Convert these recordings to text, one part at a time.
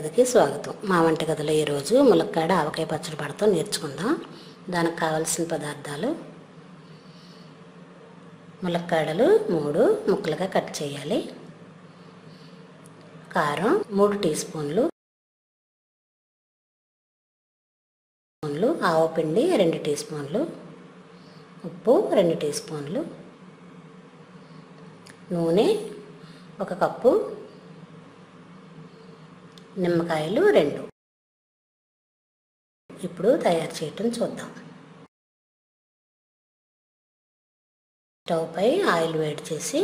వంటగదికి స్వాగతం. మా వంటగదిలో ఈరోజు ములక్కాడ ఆవకాయ పచ్చడి పడతాం నేర్చుకుందాం. దానికి కావాల్సిన పదార్థాలు: ములక్కాడలు 3 ముక్కలుగా కట్ చేయాలి, కారం 3 టీ స్పూన్లు, ఆవపిండి 2 టీ స్పూన్లు, ఉప్పు 2 టీ స్పూన్లు, నూనె 1 కప్పు, నిమ్మకాయలు 2. ఇప్పుడు తయారు చేయటం చూద్దాం. స్టవ్ పై ఆయిల్ వేడి చేసి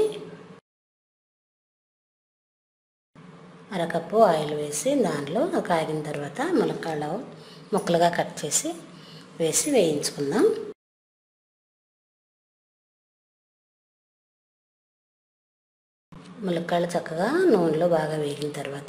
1 కప్పు ఆయిల్ వేసి దానిలో కాగిన తర్వాత ములక్కాడలు ముక్కలుగా కట్ చేసి వేసి వేయించుకుందాం. ములక్కాడలు చక్కగా నూనెలో బాగా వేగిన తర్వాత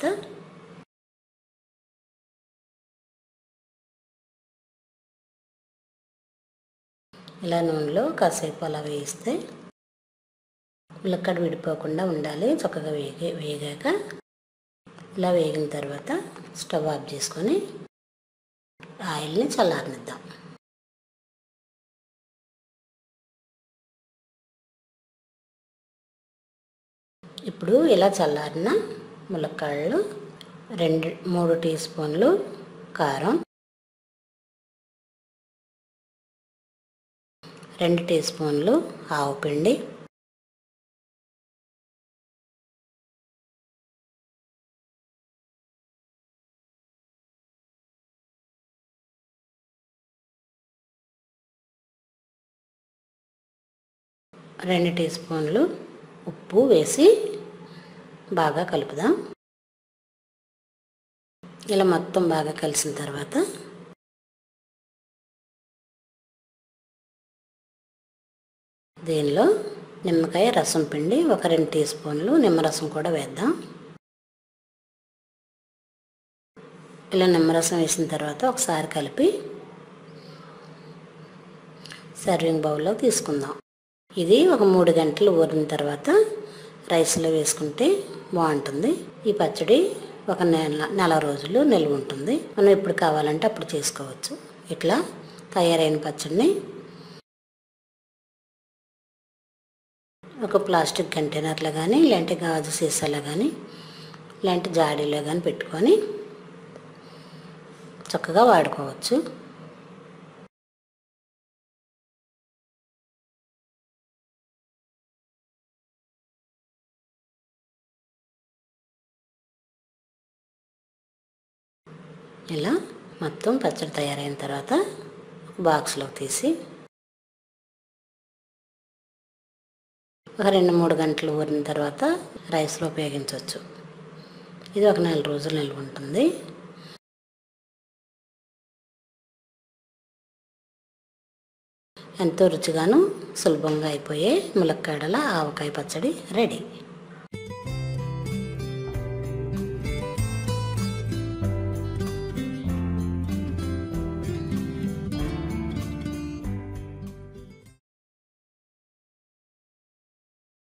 ఇలా నూనెలో కాసేపు అలా వేయిస్తే ములక్కాడ విడిపోకుండా ఉండాలి. చక్కగా వేగాక ఇలా వేగిన తర్వాత స్టవ్ ఆఫ్ చేసుకొని ఆయిల్ని చల్లారనిద్దాం. ఇప్పుడు ఇలా చల్లారిన ములక్కాడలు 3 టీ స్పూన్లు కారం, 2 టీ స్పూన్లు ఆవపిండి, 2 టీ స్పూన్లు ఉప్పు వేసి బాగా కలుపుదాం. ఇలా మొత్తం బాగా కలిసిన తర్వాత దీనిలో నిమ్మకాయ రసం పిండి 2 టీ స్పూన్లు నిమ్మరసం కూడా వేద్దాం. ఇలా నిమ్మరసం వేసిన తర్వాత ఒకసారి కలిపి సర్వింగ్ బౌల్లో తీసుకుందాం. ఇది 3 గంటలు ఊరిన తర్వాత రైస్లో వేసుకుంటే బాగుంటుంది. ఈ పచ్చడి 1 నెల రోజులు నిల్వ ఉంటుంది. మనం ఎప్పుడు కావాలంటే అప్పుడు చేసుకోవచ్చు. ఇట్లా తయారైన పచ్చడిని ఒక ప్లాస్టిక్ కంటైనర్లో కానీ ఇలాంటి గాజు సీసాలో కానీ ఇలాంటి జాడీలో కానీ పెట్టుకొని చక్కగా వాడుకోవచ్చు. ఇలా మొత్తం పచ్చడి తయారైన తర్వాత బాక్స్లోకి తీసి 2-3 గంటలు ఊరిన తర్వాత రైస్లో ఉపయోగించవచ్చు. ఇది 1 నెల రోజులు నిల్వ ఉంటుంది. ఎంతో రుచిగాను సులభంగా అయిపోయే ములక్కాడల ఆవకాయ పచ్చడి రెడీ.